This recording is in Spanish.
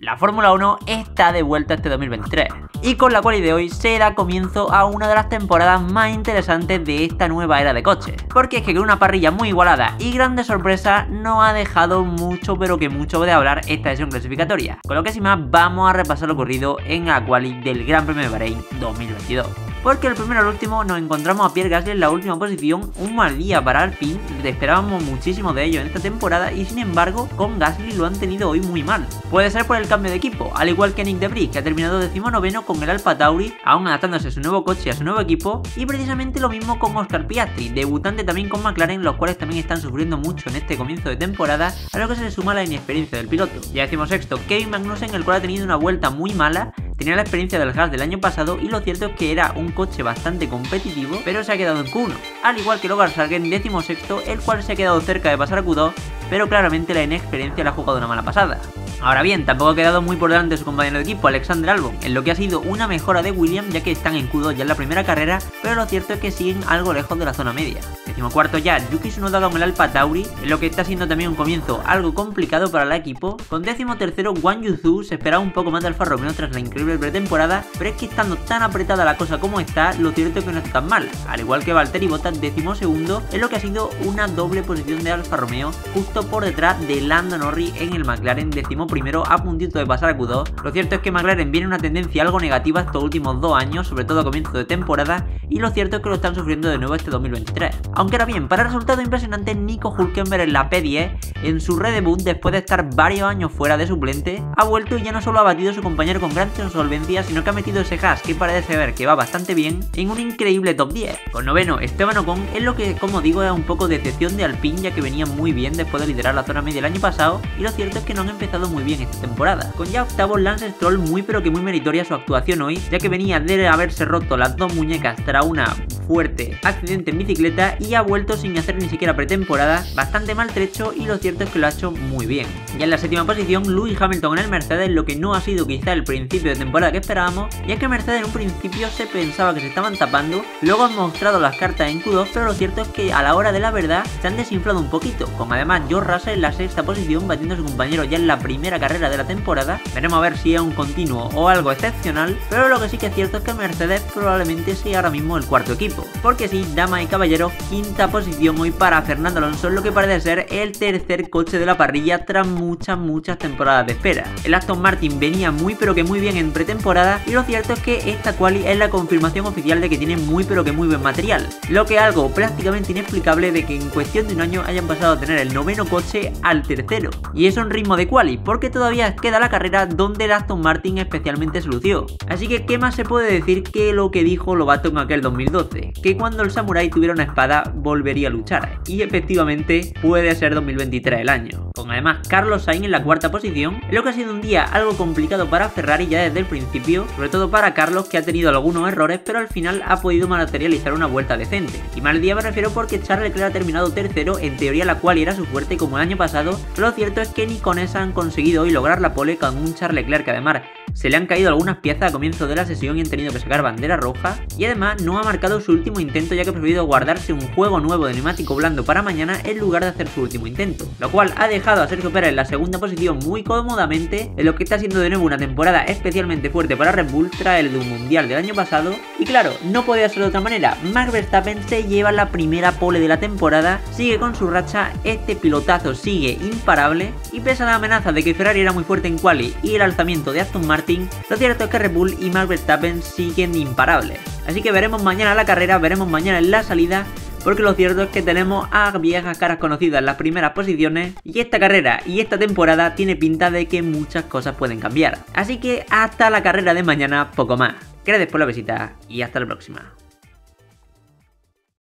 La Fórmula 1 está de vuelta este 2023 y con la quali de hoy se da comienzo a una de las temporadas más interesantes de esta nueva era de coches, porque es que con una parrilla muy igualada y grandes sorpresas no ha dejado mucho pero que mucho de hablar esta sesión clasificatoria, con lo que sin más vamos a repasar lo ocurrido en la quali del Gran Premio de Bahrein 2022. Porque el primero al último nos encontramos a Pierre Gasly en la última posición, un mal día para Alpine, esperábamos muchísimo de ellos en esta temporada y sin embargo con Gasly lo han tenido hoy muy mal. Puede ser por el cambio de equipo, al igual que Nyck de Vries, que ha terminado 19º con el Alpha Tauri, aún adaptándose a su nuevo coche y a su nuevo equipo, y precisamente lo mismo con Oscar Piastri, debutante también con McLaren, los cuales también están sufriendo mucho en este comienzo de temporada, a lo que se le suma la inexperiencia del piloto. Ya 16º, Kevin Magnussen, el cual ha tenido una vuelta muy mala. Tenía la experiencia del Haas del año pasado y lo cierto es que era un coche bastante competitivo, pero se ha quedado en Q1, al igual que Logan Sargent 16º, el cual se ha quedado cerca de pasar a Q2, pero claramente la inexperiencia le ha jugado una mala pasada. Ahora bien, tampoco ha quedado muy por delante de su compañero de equipo, Alexander Albon, en lo que ha sido una mejora de Williams, ya que están en Q2 ya en la primera carrera, pero lo cierto es que siguen algo lejos de la zona media. 14º ya, Yuki Tsunoda con el Alpha Tauri, en lo que está siendo también un comienzo algo complicado para el equipo. Con 13º Guan Yu Zhou, se esperaba un poco más de Alfa Romeo tras la increíble pretemporada, pero es que estando tan apretada la cosa como está, lo cierto es que no está tan mal, al igual que Valtteri Bottas 12º, en lo que ha sido una doble posición de Alfa Romeo, justo por detrás de Lando Norris en el McLaren 11º, a puntito de pasar a Q2. Lo cierto es que McLaren viene una tendencia algo negativa estos últimos 2 años, sobre todo a comienzo de temporada, y lo cierto es que lo están sufriendo de nuevo este 2023. Aunque ahora bien, para el resultado impresionante, Nico Hülkenberg en la P10, en su redebut después de estar varios años fuera de suplente, ha vuelto y ya no solo ha batido a su compañero con gran solvencia, sino que ha metido ese Haas, que parece ver que va bastante bien, en un increíble top 10. Con 9º Esteban Ocon, es lo que, como digo, es un poco de decepción de Alpine, ya que venía muy bien después de liderar la zona media el año pasado, y lo cierto es que no han empezado muy bien esta temporada. Con ya 8º Lance Stroll, muy pero que muy meritoria su actuación hoy, ya que venía de haberse roto las dos muñecas tras una fuerte accidente en bicicleta y ha vuelto sin hacer ni siquiera pretemporada, bastante maltrecho, y lo cierto es que lo ha hecho muy bien. Ya en la 7ª posición, Lewis Hamilton en el Mercedes, lo que no ha sido quizá el principio de temporada que esperábamos, ya que Mercedes en un principio se pensaba que se estaban tapando, luego han mostrado las cartas en Q2, pero lo cierto es que a la hora de la verdad se han desinflado un poquito, con además George Russell en la 6ª posición batiendo a su compañero ya en la primera carrera de la temporada. Veremos a ver si es un continuo o algo excepcional, pero lo que sí que es cierto es que Mercedes probablemente sea ahora mismo el 4º equipo, porque sí, damas y caballeros, 5ª posición hoy para Fernando Alonso, lo que parece ser el tercer coche de la parrilla tras muchas temporadas de espera. El Aston Martin venía muy pero que muy bien en pretemporada y lo cierto es que esta quali es la confirmación oficial de que tiene muy pero que muy buen material, lo que es algo prácticamente inexplicable de que en cuestión de un año hayan pasado a tener el 9º coche al tercero, y eso en ritmo de quali, porque todavía queda la carrera donde el Aston Martin especialmente se lució. Así que ¿qué más se puede decir que lo que dijo Lovato en aquel 2012? Que cuando el samurái tuviera una espada volvería a luchar, y efectivamente puede ser 2023 el año. Con además Carlos Sainz en la 4ª posición, en lo que ha sido un día algo complicado para Ferrari ya desde el principio, sobre todo para Carlos, que ha tenido algunos errores, pero al final ha podido materializar una vuelta decente. Y mal día me refiero porque Charles Leclerc ha terminado tercero, en teoría la quali era su fuerte como el año pasado, pero lo cierto es que ni con esa han conseguido hoy lograr la pole, con un Charles Leclerc que además se le han caído algunas piezas a comienzo de la sesión y han tenido que sacar bandera roja, y además no ha marcado su último intento, ya que ha preferido guardarse un juego nuevo de neumático blando para mañana en lugar de hacer su último intento, lo cual ha dejado a Sergio Pérez en la 2ª posición muy cómodamente, en lo que está siendo de nuevo una temporada especialmente fuerte para Red Bull tras el de un mundial del año pasado. Y claro, no podía ser de otra manera, Max Verstappen se lleva la primera pole de la temporada, sigue con su racha, este pilotazo sigue imparable, y pese a la amenaza de que Ferrari era muy fuerte en quali y el alzamiento de Aston Martin, lo cierto es que Red Bull y Max Verstappen siguen imparables. Así que veremos mañana la carrera, veremos mañana en la salida, porque lo cierto es que tenemos a viejas caras conocidas en las primeras posiciones, y esta carrera y esta temporada tiene pinta de que muchas cosas pueden cambiar. Así que hasta la carrera de mañana, poco más. Gracias por la visita y hasta la próxima.